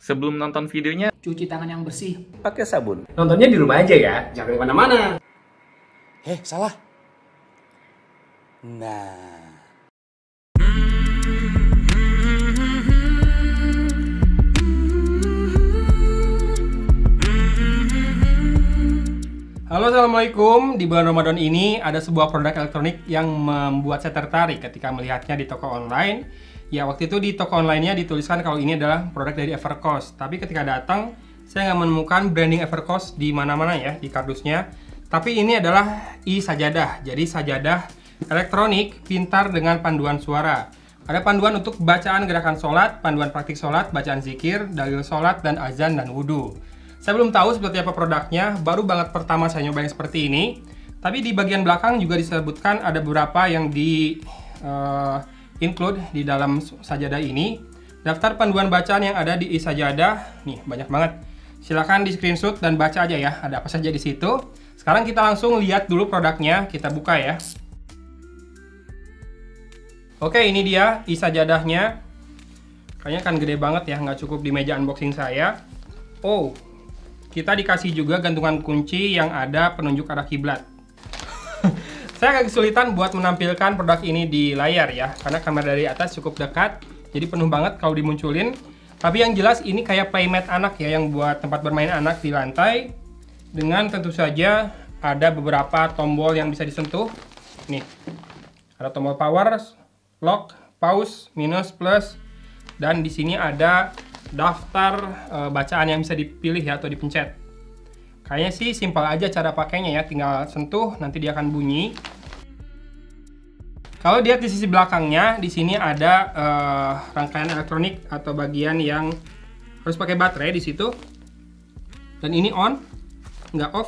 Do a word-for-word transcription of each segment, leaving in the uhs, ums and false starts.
Sebelum nonton videonya, cuci tangan yang bersih. Pakai sabun. Nontonnya di rumah aja ya, jangan kemana-mana. Eh, salah. Nah. Halo, assalamualaikum. Di bulan Ramadan ini ada sebuah produk elektronik yang membuat saya tertarik ketika melihatnya di toko online. Ya, waktu itu di toko online-nya dituliskan kalau ini adalah produk dari Evercost. Tapi ketika datang, saya nggak menemukan branding Evercost di mana-mana ya, di kardusnya. Tapi ini adalah e-sajadah. Jadi sajadah elektronik pintar dengan panduan suara. Ada panduan untuk bacaan gerakan sholat, panduan praktik sholat, bacaan zikir, dalil sholat, dan azan dan wudhu. Saya belum tahu seperti apa produknya, baru banget pertama saya nyobain seperti ini. Tapi di bagian belakang juga disebutkan ada beberapa yang di uh, include di dalam sajadah ini. Daftar panduan bacaan yang ada di e-sajadah, nih banyak banget. Silahkan di screenshot dan baca aja ya, ada apa saja di situ. Sekarang kita langsung lihat dulu produknya, kita buka ya. Oke, ini dia e-sajadahnya. Kayaknya kan gede banget ya, nggak cukup di meja unboxing saya. Oh, kita dikasih juga gantungan kunci yang ada penunjuk arah kiblat. Saya agak kesulitan buat menampilkan produk ini di layar ya, karena kamera dari atas cukup dekat, jadi penuh banget kalau dimunculin. Tapi yang jelas ini kayak playmat anak ya, yang buat tempat bermain anak di lantai. Dengan tentu saja ada beberapa tombol yang bisa disentuh. Nih, ada tombol power, lock, pause, minus, plus, dan di sini ada daftar e, bacaan yang bisa dipilih ya atau dipencet. Kayaknya sih simpel aja cara pakainya ya, tinggal sentuh nanti dia akan bunyi. Kalau lihat di sisi belakangnya, di sini ada e, rangkaian elektronik atau bagian yang harus pakai baterai di situ. Dan ini on, nggak off.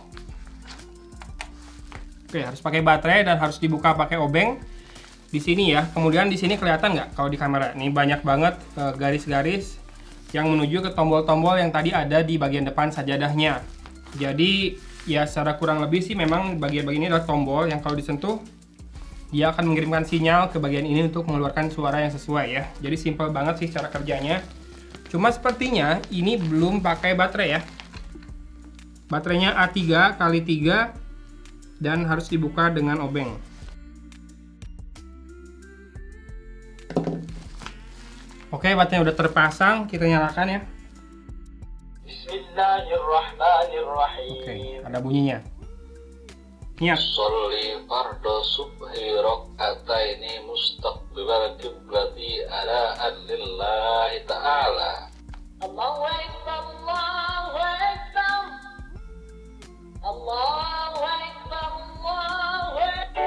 Oke, harus pakai baterai dan harus dibuka pakai obeng. Di sini ya, kemudian di sini kelihatan nggak kalau di kamera? Ini banyak banget garis-garis yang menuju ke tombol-tombol yang tadi ada di bagian depan sajadahnya. Jadi ya secara kurang lebih sih memang bagian-bagian ini adalah tombol yang kalau disentuh dia akan mengirimkan sinyal ke bagian ini untuk mengeluarkan suara yang sesuai ya. Jadi simple banget sih cara kerjanya. Cuma sepertinya ini belum pakai baterai ya. Baterainya A tiga kali tiga dan harus dibuka dengan obeng. Oke, baterainya udah terpasang, kita nyalakan ya. Bismillahirrahmanirrahim. Oke, ada bunyinya. Niat. Sholli fardo subhi rok'ataini mustaqbilal qiblati ala lillahi ta'ala. Allahu Akbar, Allahu Akbar. Allahu Akbar, Allahu Akbar.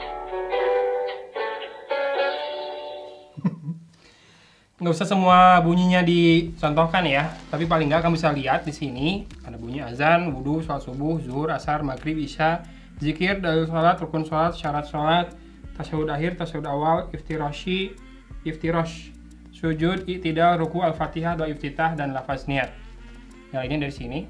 Nggak usah semua bunyinya dicontohkan ya, tapi paling nggak kamu bisa lihat di sini ada bunyi azan, wudhu, sholat subuh, zuhur, asar, maghrib, isya, zikir, dalil sholat, rukun sholat, syarat sholat, tasyahud akhir, tasyahud awal, iftirashi, iftirash, sujud, i'tidal, ruku, al-fatihah, doa iftitah, dan lafaz niat. Nah ini dari sini.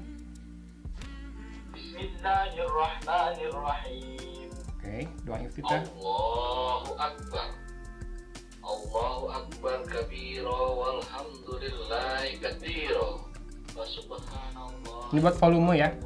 Bismillahirrahmanirrahim. Oke, doa iftitah. Allahu Akbar. Allahu Akbar kabira walhamdulillahi katsira wa subhanallah. Ini buat volume ya.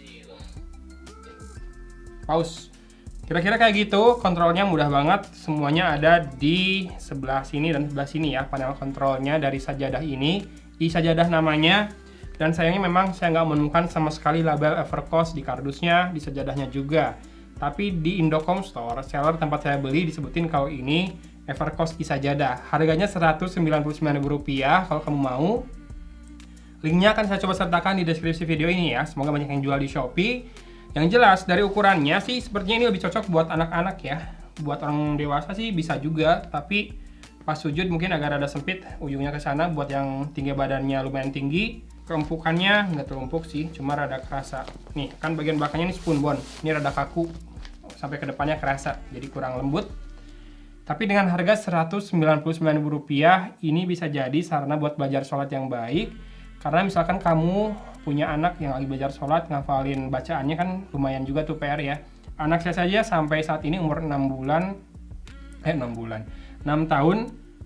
Pause. Kira-kira kayak gitu, kontrolnya mudah banget. Semuanya ada di sebelah sini dan sebelah sini ya, panel kontrolnya dari sajadah ini. E-sajadah namanya. Dan sayangnya memang saya nggak menemukan sama sekali label Evercost di kardusnya, di sajadahnya juga. Tapi di Indocom Store, seller tempat saya beli disebutin kalau ini Evercost e-sajadah. Harganya seratus sembilan puluh sembilan ribu rupiah kalau kamu mau. Linknya akan saya coba sertakan di deskripsi video ini ya. Semoga banyak yang jual di Shopee. Yang jelas dari ukurannya sih sepertinya ini lebih cocok buat anak-anak ya. Buat orang dewasa sih bisa juga, tapi pas sujud mungkin agak rada sempit ujungnya ke sana. Buat yang tinggi badannya lumayan tinggi, keempukannya nggak terlalu empuk sih, cuma rada kerasa. Nih kan bagian belakangnya ini spoon bone, ini rada kaku sampai ke depannya kerasa, jadi kurang lembut. Tapi dengan harga seratus sembilan puluh sembilan ribu rupiah, ini bisa jadi sarana buat belajar sholat yang baik. Karena misalkan kamu punya anak yang lagi belajar sholat, ngafalin bacaannya kan lumayan juga tuh P R ya. Anak saya saja sampai saat ini umur enam bulan, eh enam bulan, enam tahun,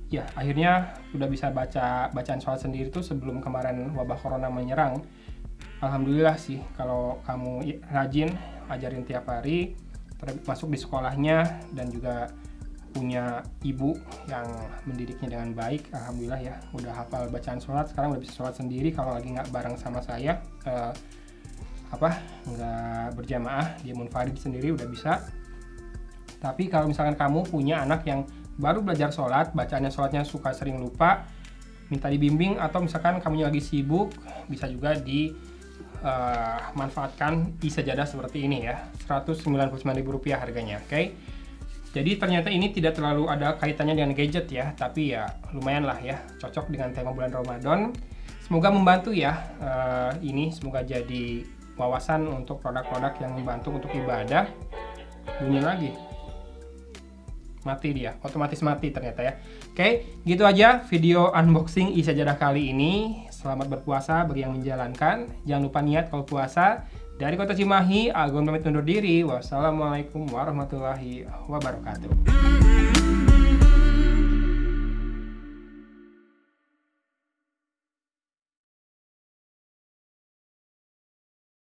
ya akhirnya udah bisa baca bacaan sholat sendiri tuh sebelum kemarin wabah corona menyerang. Alhamdulillah sih kalau kamu rajin ajarin tiap hari, termasuk di sekolahnya, dan juga punya ibu yang mendidiknya dengan baik. Alhamdulillah ya, udah hafal bacaan sholat, sekarang udah bisa sholat sendiri kalau lagi nggak bareng sama saya, eh, apa nggak berjamaah, dia munfarid sendiri udah bisa. Tapi kalau misalkan kamu punya anak yang baru belajar sholat, bacaannya sholatnya suka sering lupa, minta dibimbing, atau misalkan kamu lagi sibuk, bisa juga dimanfaatkan uh, e-sajadah seperti ini ya, seratus sembilan puluh sembilan ribu rupiah harganya, oke? Okay? Jadi ternyata ini tidak terlalu ada kaitannya dengan gadget ya, tapi ya lumayan lah ya, cocok dengan tema bulan Ramadan. Semoga membantu ya, uh, ini semoga jadi wawasan untuk produk-produk yang membantu untuk ibadah. Bunyi lagi. Mati dia, otomatis mati ternyata ya. Oke, gitu aja video unboxing e-sajadah kali ini. Selamat berpuasa bagi yang menjalankan. Jangan lupa niat kalau puasa. Dari Kota Cimahi, Agun pamit undur diri. Wassalamualaikum warahmatullahi wabarakatuh.